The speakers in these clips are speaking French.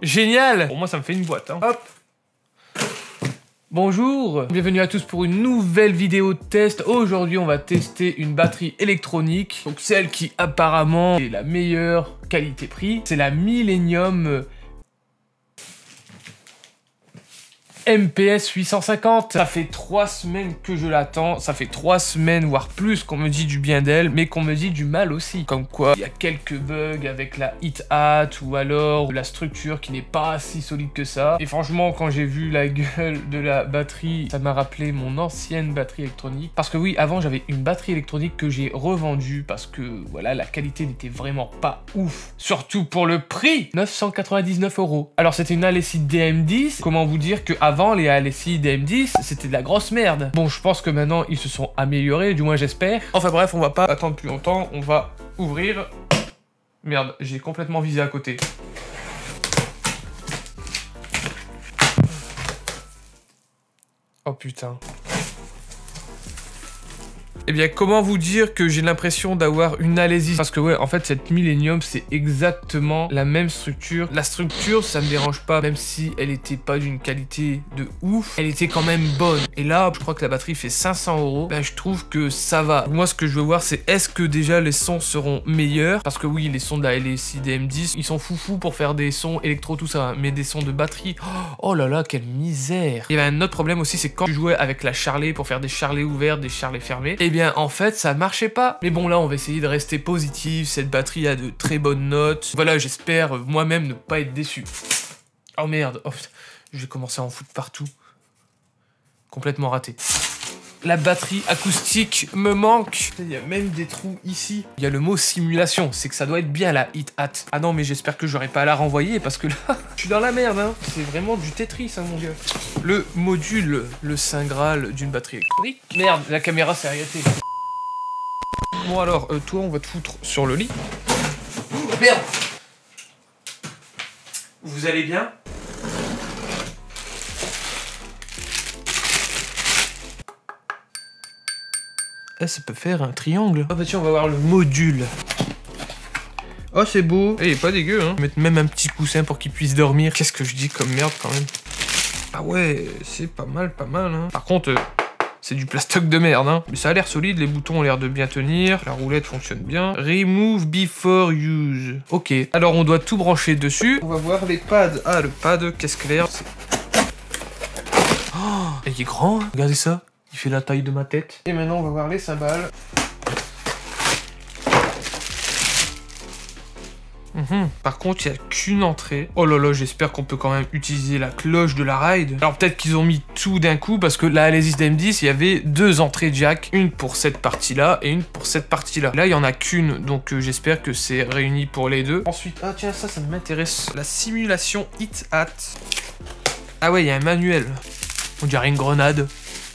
Génial. Pour moi, ça me fait une boîte, hein. Hop. Bonjour, bienvenue à tous pour une nouvelle vidéo de test. Aujourd'hui, on va tester une batterie électronique. Donc celle qui apparemment est la meilleure qualité-prix. C'est la Millennium MPS 850. Ça fait 3 semaines que je l'attends. Ça fait 3 semaines, voire plus, qu'on me dit du bien d'elle, mais qu'on me dit du mal aussi. Comme quoi, il y a quelques bugs avec la HIT-HAT ou alors la structure qui n'est pas si solide que ça. Et franchement, quand j'ai vu la gueule de la batterie, ça m'a rappelé mon ancienne batterie électronique. Parce que oui, avant, j'avais une batterie électronique que j'ai revendue parce que, voilà, la qualité n'était vraiment pas ouf. Surtout pour le prix, 999 €. Alors, c'était une Alessi DM10. Comment vous dire que avant les Alessi DM10, c'était de la grosse merde. Bon, je pense que maintenant, ils se sont améliorés, du moins j'espère. Enfin bref, on va pas attendre plus longtemps, on va ouvrir. Merde, j'ai complètement visé à côté. Oh putain. Eh bien, comment vous dire que j'ai l'impression d'avoir une Alessi? Parce que ouais, en fait, cette Millennium, c'est exactement la même structure. La structure, ça me dérange pas, même si elle était pas d'une qualité de ouf, elle était quand même bonne. Et là, je crois que la batterie fait 500 €. Ben, je trouve que ça va. Moi, ce que je veux voir, c'est est-ce que déjà les sons seront meilleurs? Parce que oui, les sons de la Alessi DM10, ils sont foufous pour faire des sons électro, tout ça, mais des sons de batterie, oh là là, quelle misère. Il y avait un autre problème aussi, c'est quand je jouais avec la Charlet pour faire des Charlets ouverts, des Charlets fermés, et bien en fait ça marchait pas. Mais bon, là on va essayer de rester positif, cette batterie a de très bonnes notes. Voilà, j'espère moi-même ne pas être déçu. Oh merde, oh, je vais commencer à en foutre partout. Complètement raté. La batterie acoustique me manque. Il y a même des trous ici. Il y a le mot simulation, c'est que ça doit être bien la HIT-HAT. Ah non, mais j'espère que j'aurai pas à la renvoyer parce que là, je suis dans la merde, hein. C'est vraiment du Tetris, hein, mon gars. Le module, le saint graal d'une batterie électronique. Merde, la caméra s'est arrêtée. Bon alors, toi, on va te foutre sur le lit. Merde. Vous allez bien ? Eh, ça peut faire un triangle. Ah bah tiens, on va voir le module. Oh, c'est beau. Eh, il est pas dégueu, hein. Mettre même un petit coussin pour qu'il puisse dormir. Qu'est-ce que je dis comme merde, quand même. Ah ouais, c'est pas mal, hein. Par contre, c'est du plastoc de merde, hein. Mais ça a l'air solide, les boutons ont l'air de bien tenir. La roulette fonctionne bien. Remove before use. Ok, alors on doit tout brancher dessus. On va voir les pads. Ah, le pad, caisse claire. Oh, il est grand, hein. Regardez ça. Il fait la taille de ma tête. Et maintenant, on va voir les cymbales. Par contre, il n'y a qu'une entrée. Oh là là, j'espère qu'on peut quand même utiliser la cloche de la ride. Alors peut-être qu'ils ont mis tout d'un coup, parce que la Alessi DM10, il y avait 2 entrées jack. Une pour cette partie-là et une pour cette partie-là. Là, il n'y en a qu'une, donc j'espère que c'est réuni pour les deux. Ensuite, ah tiens, ça m'intéresse. La simulation HIT-HAT. Ah ouais, il y a un manuel. On dirait une grenade.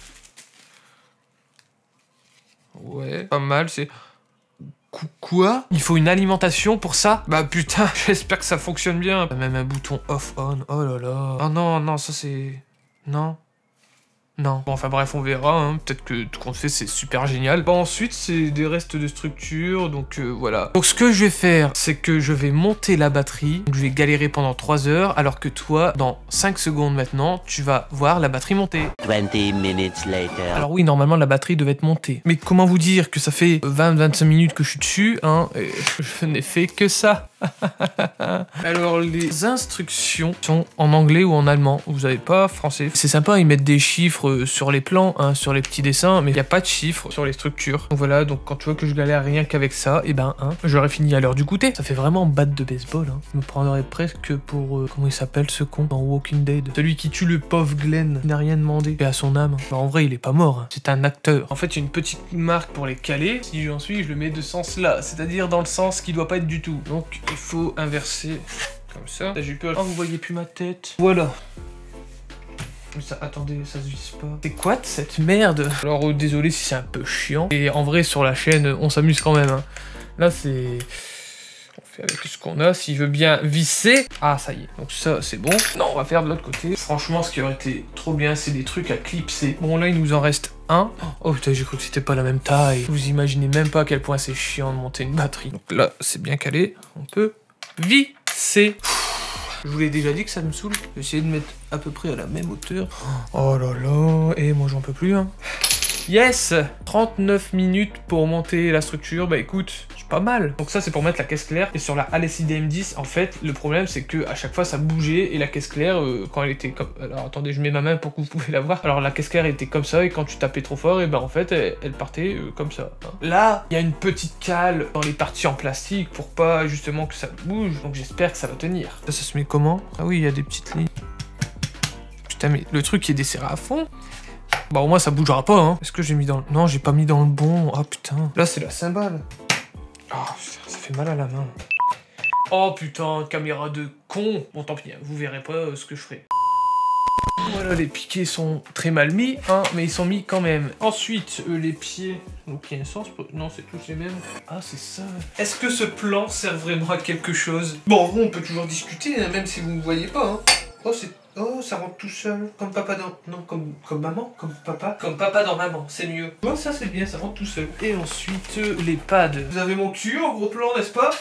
Ouais, pas mal, c'est... Quoi? Il faut une alimentation pour ça? Bah putain, j'espère que ça fonctionne bien. Même un bouton off-on, oh là là. Oh non, non, ça c'est... Non. Non. Bon, enfin bref, on verra, hein. Peut-être que tout compte fait, c'est super génial. Bon, ensuite, c'est des restes de structure, donc voilà. Donc ce que je vais faire, c'est que je vais monter la batterie. Donc, je vais galérer pendant 3 heures, alors que toi, dans 5 secondes maintenant, tu vas voir la batterie monter. 20 minutes later. Alors oui, normalement, la batterie devait être montée. Mais comment vous dire que ça fait 20-25 minutes que je suis dessus, hein, et je n'ai fait que ça. Alors, les instructions sont en anglais ou en allemand. Vous n'avez pas français. C'est sympa, ils mettent des chiffres sur les plans, hein, sur les petits dessins, mais il n'y a pas de chiffres sur les structures. Donc voilà, donc quand tu vois que je galère rien qu'avec ça, et ben, hein, j'aurais fini à l'heure du goûter. Ça fait vraiment batte de baseball, hein. Je me prendrais presque pour... comment il s'appelle ce con dans Walking Dead? Celui qui tue le pauvre Glenn, il n'a rien demandé. Et à son âme. Bah, en vrai, il est pas mort, hein. C'est un acteur. En fait, il y a une petite marque pour les caler. Si j'en suis, je le mets de sens là, c'est-à-dire dans le sens qui doit pas être du tout. Donc, il faut inverser comme ça. Là, j'ai eu peur. Oh, vous voyez plus ma tête. Voilà. Mais ça, attendez, ça se visse pas. C'est quoi de cette merde? Alors, désolé si c'est un peu chiant. Et en vrai, sur la chaîne, on s'amuse quand même, hein. Là, c'est... On fait avec ce qu'on a. S'il veut bien visser... Ah, ça y est. Donc ça, c'est bon. Non, on va faire de l'autre côté. Franchement, ce qui aurait été trop bien, c'est des trucs à clipser. Bon, là, il nous en reste un. Oh putain, j'ai cru que c'était pas la même taille. Vous imaginez même pas à quel point c'est chiant de monter une batterie. Donc là, c'est bien calé. On peut visser. Je vous l'ai déjà dit que ça me saoule. Je vais essayer de mettre à peu près à la même hauteur. Oh là là, et moi j'en peux plus, hein. Yes! 39 minutes pour monter la structure, bah écoute, c'est pas mal. Donc ça c'est pour mettre la caisse claire, et sur la Alessi DM10, en fait, le problème c'est que à chaque fois ça bougeait, et la caisse claire, quand elle était comme... Alors attendez, je mets ma main pour que vous pouvez la voir. Alors la caisse claire était comme ça, et quand tu tapais trop fort, et ben en fait, elle partait comme ça. Hein. Là, il y a une petite cale dans les parties en plastique, pour pas justement que ça bouge, donc j'espère que ça va tenir. Ça se met comment? Ah oui, il y a des petites lignes. Putain, mais le truc qui est desserré à fond. Bah au moins ça bougera pas, hein. Est-ce que j'ai mis dans le... Non, j'ai pas mis dans le bon. Ah putain. Là c'est la cymbale. Oh putain, ça fait mal à la main. Oh putain, caméra de con. Bon tant pis, hein, vous verrez pas ce que je ferai. Voilà, les piquets sont très mal mis, hein, mais ils sont mis quand même. Ensuite, les pieds... Donc il y a un sens pour... Non, c'est tous les mêmes. Ah, c'est ça. Est-ce que ce plan sert vraiment à quelque chose? Bon, en vrai, on peut toujours discuter, hein, même si vous ne voyez pas. Hein. Oh, c'est... Oh, ça rentre tout seul. Comme papa dans... Non, comme maman. Comme papa. Comme papa dans maman, c'est mieux. Oh, ça c'est bien, ça rentre tout seul. Et ensuite, les pads. Vous avez mon cul en gros plan, n'est-ce pas?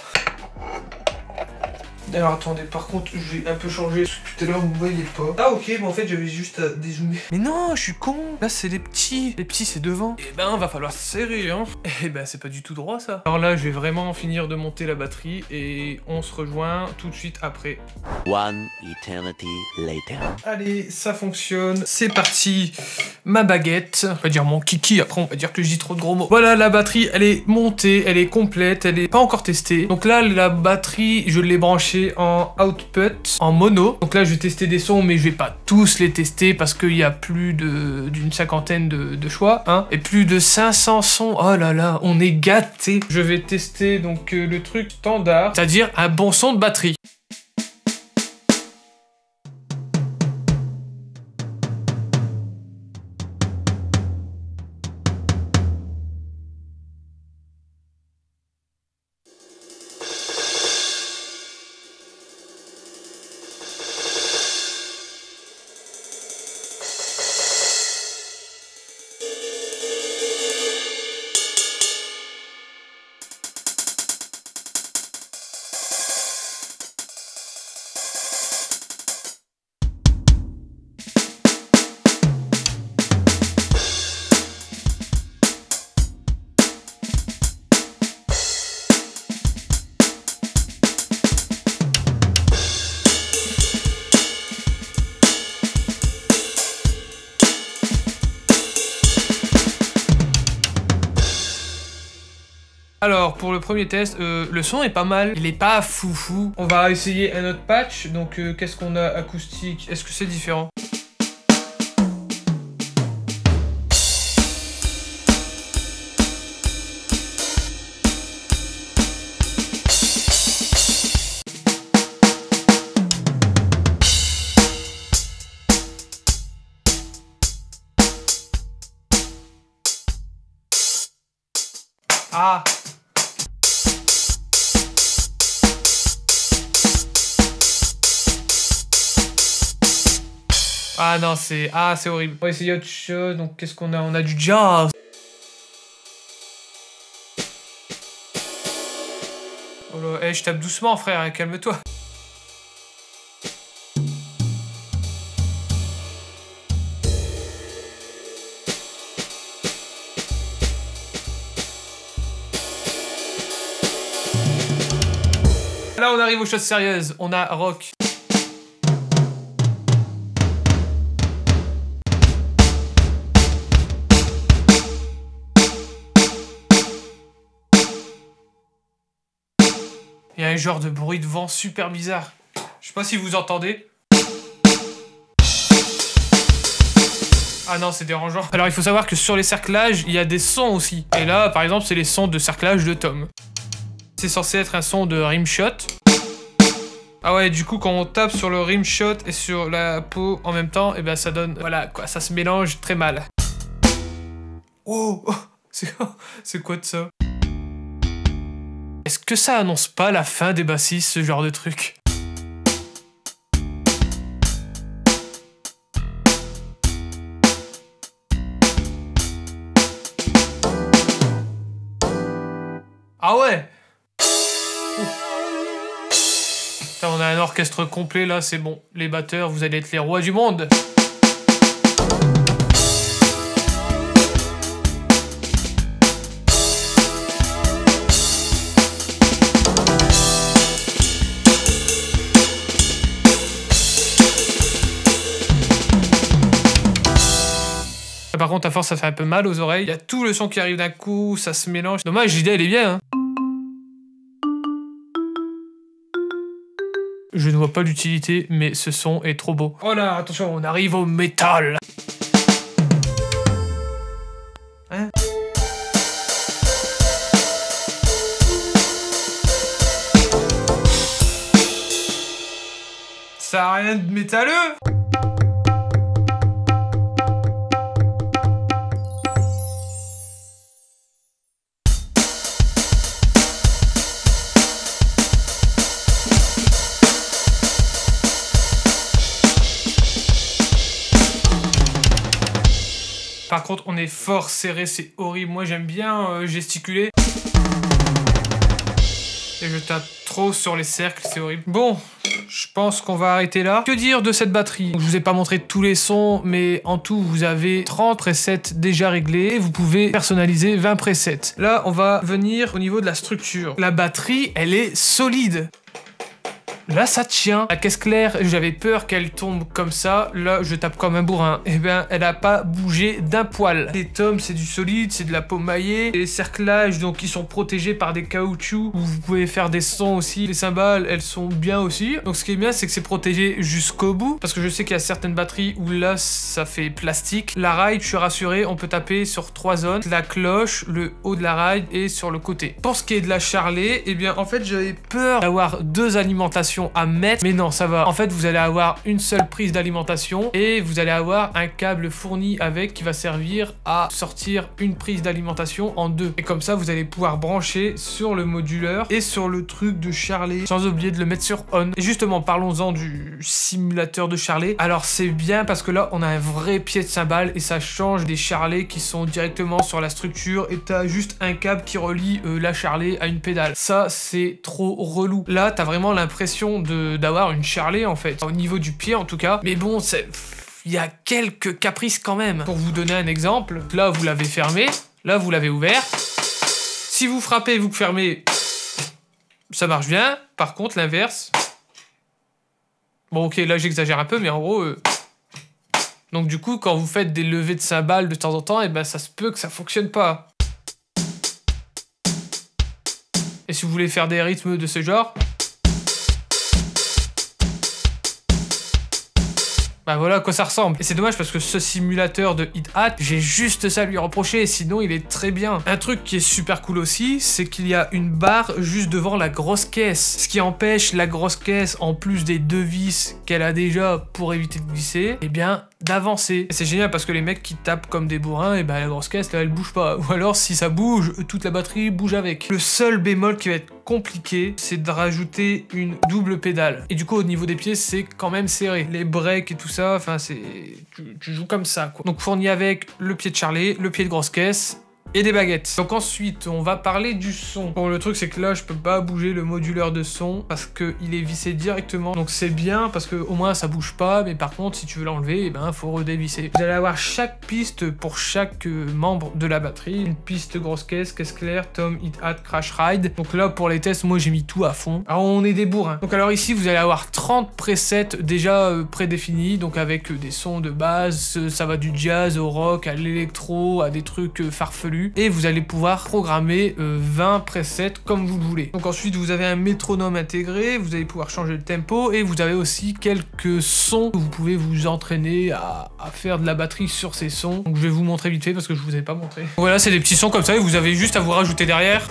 Alors attendez, par contre, je vais un peu changer. Tout à l'heure, vous ne voyez pas. Ah ok, mais en fait, j'avais juste à dézoomer. Mais non, je suis con. Là, c'est les petits. Les petits, c'est devant. Et ben, va falloir serrer, hein. Et ben, c'est pas du tout droit, ça. Alors là, je vais vraiment finir de monter la batterie et on se rejoint tout de suite après. One eternity later. Allez, ça fonctionne. C'est parti. Ma baguette. On va dire mon kiki. Après, on va dire que je dis trop de gros mots. Voilà, la batterie, elle est montée. Elle est complète. Elle est pas encore testée. Donc là, la batterie, je l'ai branchée en output, en mono. Donc là, je vais tester des sons, mais je vais pas tous les tester parce qu'il y a plus d'une cinquantaine de choix, hein, et plus de 500 sons. Oh là là, on est gâtés. Je vais tester donc le truc standard, c'est-à-dire un bon son de batterie. Alors, pour le premier test, le son est pas mal. Il est pas foufou. On va essayer un autre patch. Donc, qu'est-ce qu'on a? Acoustique. Est-ce que c'est différent? Ah! Ah non, c'est... Ah, c'est horrible. On va essayer autre chose. Donc, qu'est-ce qu'on a? On a du jazz. Oh là, hey, je tape doucement, frère, hein, calme-toi. Là, on arrive aux choses sérieuses. On a rock. Il y a un genre de bruit de vent super bizarre. Je sais pas si vous entendez. Ah non, c'est dérangeant. Alors, il faut savoir que sur les cerclages, il y a des sons aussi. Et là, par exemple, c'est les sons de cerclage de Tom. C'est censé être un son de rimshot. Ah ouais, du coup, quand on tape sur le rimshot et sur la peau en même temps, et ben ça donne... Voilà, quoi, ça se mélange très mal. Oh, oh c'est quoi de ça? Est-ce que ça annonce pas la fin des bassistes, ce genre de truc? Ah ouais! Putain, on a un orchestre complet là, c'est bon. Les batteurs, vous allez être les rois du monde. Par contre, à force, ça fait un peu mal aux oreilles. Il y a tout le son qui arrive d'un coup, ça se mélange. Dommage, l'idée, elle est bien, hein. Je ne vois pas l'utilité, mais ce son est trop beau. Oh là, attention, on arrive au métal. Hein? Ça a rien de métalleux. Par contre, on est fort serré, c'est horrible. Moi, j'aime bien gesticuler. Et je tape trop sur les cercles, c'est horrible. Bon, je pense qu'on va arrêter là. Que dire de cette batterie? Je vous ai pas montré tous les sons, mais en tout, vous avez 30 presets déjà réglés. Et vous pouvez personnaliser 20 presets. Là, on va venir au niveau de la structure. La batterie, elle est solide. Là, ça tient. La caisse claire, j'avais peur qu'elle tombe comme ça. Là, je tape comme un bourrin. Eh bien, elle a pas bougé d'un poil. Les tomes, c'est du solide, c'est de la peau maillée. Les cerclages, donc, ils sont protégés par des caoutchoucs. Vous pouvez faire des sons aussi. Les cymbales, elles sont bien aussi. Donc, ce qui est bien, c'est que c'est protégé jusqu'au bout. Parce que je sais qu'il y a certaines batteries où là, ça fait plastique. La ride, je suis rassuré, on peut taper sur 3 zones. La cloche, le haut de la ride et sur le côté. Pour ce qui est de la charlet, eh bien, en fait, j'avais peur d'avoir 2 alimentations à mettre, mais non, ça va. En fait, vous allez avoir une seule prise d'alimentation et vous allez avoir un câble fourni avec qui va servir à sortir une prise d'alimentation en 2. Et comme ça, vous allez pouvoir brancher sur le moduleur et sur le truc de charlet, sans oublier de le mettre sur on. Et justement, parlons-en du simulateur de charlet. Alors, c'est bien parce que là, on a un vrai pied de cymbale et ça change des charlets qui sont directement sur la structure et t'as juste un câble qui relie la charlet à une pédale. Ça, c'est trop relou. Là, t'as vraiment l'impression d'avoir une charlet en fait, au niveau du pied en tout cas, mais bon, il y a quelques caprices quand même. Pour vous donner un exemple, là vous l'avez fermé, là vous l'avez ouvert, si vous frappez, vous fermez, ça marche bien. Par contre l'inverse, bon ok, là j'exagère un peu, mais en gros donc du coup quand vous faites des levées de cymbales de temps en temps, et ben ça se peut que ça fonctionne pas. Et si vous voulez faire des rythmes de ce genre, bah voilà à quoi ça ressemble. Et c'est dommage parce que ce simulateur de Hit-Hat, j'ai juste ça à lui reprocher, sinon il est très bien. Un truc qui est super cool aussi, c'est qu'il y a une barre juste devant la grosse caisse. Ce qui empêche la grosse caisse, en plus des 2 vis qu'elle a déjà pour éviter de glisser, eh bien d'avancer. Et c'est génial parce que les mecs qui tapent comme des bourrins, et ben la grosse caisse là elle bouge pas. Ou alors si ça bouge, toute la batterie bouge avec. Le seul bémol qui va être compliqué, c'est de rajouter une double pédale. Et du coup au niveau des pieds, c'est quand même serré. Les breaks et tout ça, enfin c'est... Tu joues comme ça quoi. Donc fourni avec le pied de charlet, le pied de grosse caisse et des baguettes. Donc ensuite, on va parler du son. Bon, le truc, c'est que là, je peux pas bouger le moduleur de son parce qu'il est vissé directement. Donc c'est bien parce que au moins, ça bouge pas. Mais par contre, si tu veux l'enlever, eh ben, faut redévisser. Vous allez avoir chaque piste pour chaque membre de la batterie. Une piste grosse caisse, caisse claire, tom, Hit-Hat, crash ride. Donc là, pour les tests, moi, j'ai mis tout à fond. Alors, on est des bourrins. Donc alors ici, vous allez avoir 30 presets déjà prédéfinis. Donc avec des sons de base, ça va du jazz au rock, à l'électro, à des trucs farfelus. Et vous allez pouvoir programmer 20 presets comme vous le voulez. Donc ensuite vous avez un métronome intégré, vous allez pouvoir changer le tempo et vous avez aussi quelques sons que vous pouvez vous entraîner à faire de la batterie sur ces sons. Donc je vais vous montrer vite fait parce que je vous ai pas montré. Voilà, c'est des petits sons comme ça et vous avez juste à vous rajouter derrière.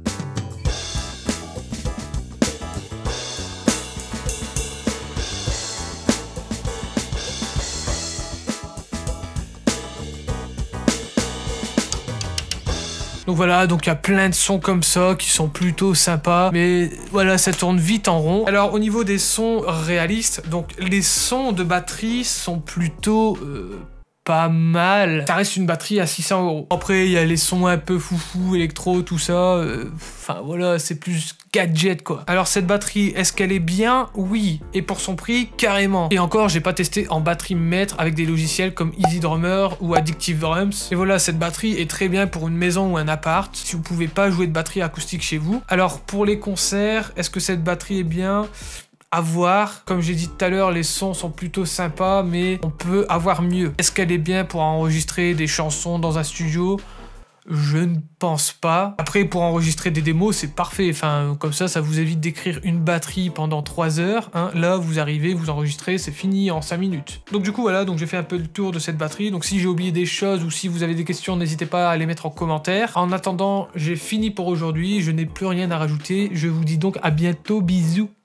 Donc voilà, donc il y a plein de sons comme ça qui sont plutôt sympas, mais voilà, ça tourne vite en rond. Alors au niveau des sons réalistes, donc les sons de batterie sont plutôt pas mal. Ça reste une batterie à 600 €. Après, il y a les sons un peu foufou, électro, tout ça. Enfin voilà, c'est plus gadget quoi. Alors cette batterie, est-ce qu'elle est bien? Oui. Et pour son prix, carrément. Et encore, j'ai pas testé en batterie mètre avec des logiciels comme Easy Drummer ou Addictive Drums. Et voilà, cette batterie est très bien pour une maison ou un appart, si vous pouvez pas jouer de batterie acoustique chez vous. Alors pour les concerts, est-ce que cette batterie est bien? À voir. Comme j'ai dit tout à l'heure, les sons sont plutôt sympas, mais on peut avoir mieux. Est-ce qu'elle est bien pour enregistrer des chansons dans un studio? Je ne pense pas. Après, pour enregistrer des démos, c'est parfait. Enfin, comme ça vous évite d'écrire une batterie pendant 3 heures. Hein. Là, vous arrivez, vous enregistrez, c'est fini en 5 minutes. Donc du coup, voilà, donc j'ai fait un peu le tour de cette batterie. Donc si j'ai oublié des choses ou si vous avez des questions, n'hésitez pas à les mettre en commentaire. En attendant, j'ai fini pour aujourd'hui. Je n'ai plus rien à rajouter. Je vous dis donc à bientôt. Bisous.